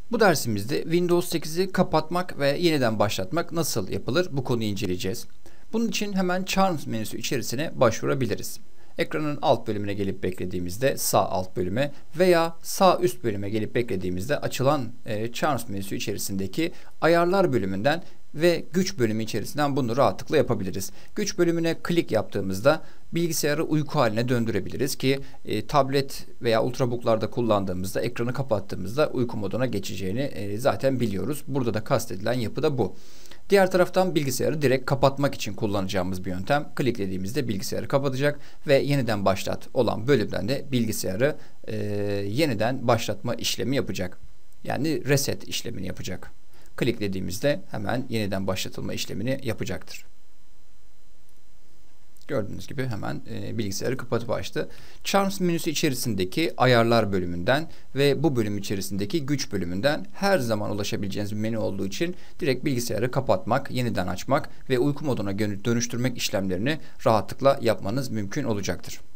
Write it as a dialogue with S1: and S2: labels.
S1: Bu dersimizde Windows 8'i kapatmak ve yeniden başlatmak nasıl yapılır bu konuyu inceleyeceğiz. Bunun için hemen Charms menüsü içerisine başvurabiliriz. Ekranın alt bölümüne gelip beklediğimizde sağ alt bölüme veya sağ üst bölüme gelip beklediğimizde açılan Charms menüsü içerisindeki ayarlar bölümünden ve güç bölümü içerisinden bunu rahatlıkla yapabiliriz. Güç bölümüne klik yaptığımızda bilgisayarı uyku haline döndürebiliriz ki tablet veya ultrabooklarda kullandığımızda ekranı kapattığımızda uyku moduna geçeceğini zaten biliyoruz. Burada da kastedilen yapı da bu. Diğer taraftan bilgisayarı direkt kapatmak için kullanacağımız bir yöntem. Kliklediğimizde bilgisayarı kapatacak ve yeniden başlat olan bölümden de bilgisayarı yeniden başlatma işlemi yapacak. Yani reset işlemini yapacak. Kliklediğimizde hemen yeniden başlatılma işlemini yapacaktır. Gördüğünüz gibi hemen bilgisayarı kapatıp açtı. Charms menüsü içerisindeki ayarlar bölümünden ve bu bölüm içerisindeki güç bölümünden her zaman ulaşabileceğiniz bir menü olduğu için direkt bilgisayarı kapatmak, yeniden açmak ve uyku moduna dönüştürmek işlemlerini rahatlıkla yapmanız mümkün olacaktır.